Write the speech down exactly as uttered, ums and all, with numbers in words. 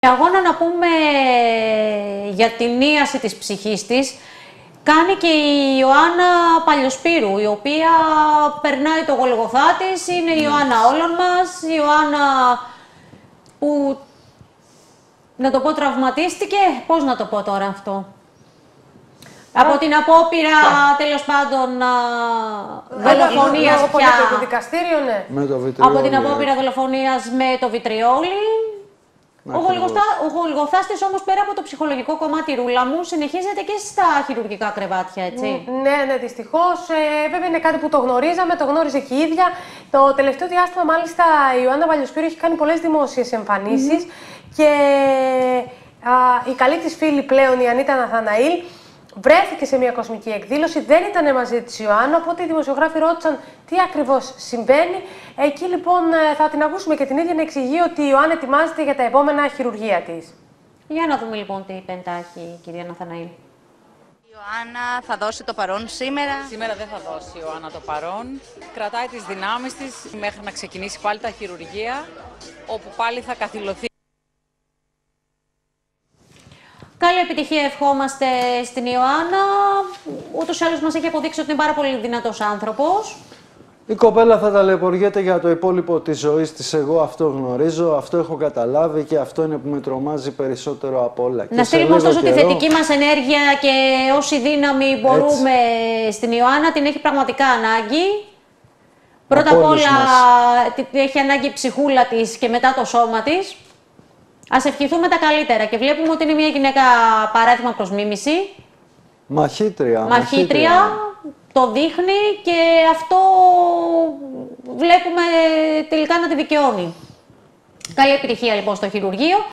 Αγώνα να πούμε για την ίαση της ψυχής της κάνει και η Ιωάννα Παλιοσπύρου, η οποία περνάει το Γολγοθά της, είναι η Ιωάννα όλων μας, η Ιωάννα που, να το πω, τραυματίστηκε, πώς να το πω τώρα αυτό. Α, από την απόπειρα, τέλος πάντων, δολοφονίας πια. Το δικαστήριο, ναι. Με το από την απόπειρα δολοφονίας με το βιτριόλι. Ο, Γολγοθά, ο Γολγοθάς της όμως, πέρα από το ψυχολογικό κομμάτι, Ρούλα μου, συνεχίζεται και στα χειρουργικά κρεβάτια, έτσι. Ναι, ναι, δυστυχώς. Ε, βέβαια είναι κάτι που το γνωρίζαμε, το γνώριζε και η ίδια. Το τελευταίο διάστημα, μάλιστα, η Ιωάννα Παλιοσπύρου έχει κάνει πολλές δημόσιες εμφανίσεις mm-hmm. και α, η καλή της φίλη πλέον, η Ανίτα Ναθαναήλ, βρέθηκε σε μια κοσμική εκδήλωση, δεν ήταν μαζί της η Ιωάννα, οπότε οι δημοσιογράφοι ρώτησαν τι ακριβώς συμβαίνει. Εκεί λοιπόν θα την ακούσουμε και την ίδια να εξηγεί ότι η Ιωάννα ετοιμάζεται για τα επόμενα χειρουργεία της. Για να δούμε λοιπόν τι πεντάχει η κυρία Ναθαναήλ. Η Ιωάννα θα δώσει το παρόν σήμερα. Σήμερα δεν θα δώσει η Ιωάννα το παρόν. Κρατάει τις δυνάμεις της μέχρι να ξεκινήσει πάλι τα χειρουργεία, όπου πάλι θα καθυλωθεί. Καλή επιτυχία ευχόμαστε στην Ιωάννα. Ούτως ή άλλως μας έχει αποδείξει ότι είναι πάρα πολύ δυνατός άνθρωπος. Η κοπέλα θα ταλαιπωριέται για το υπόλοιπο της ζωής της. Εγώ αυτό γνωρίζω, αυτό έχω καταλάβει και αυτό είναι που με τρομάζει περισσότερο από όλα. Να στείλουμε ωστόσο καιρό... τη θετική μας ενέργεια και όση δύναμη μπορούμε έτσι στην Ιωάννα, την έχει πραγματικά ανάγκη. Πρώτα απ' όλα μας. Έχει ανάγκη η ψυχούλα της και μετά το σώμα της. Ας ευχηθούμε τα καλύτερα και βλέπουμε ότι είναι μια γυναίκα παράδειγμα προς μίμηση. Μαχήτρια. Μαχήτρια, μαχήτρια, το δείχνει και αυτό βλέπουμε τελικά να τη δικαιώνει. Καλή επιτυχία λοιπόν στο χειρουργείο.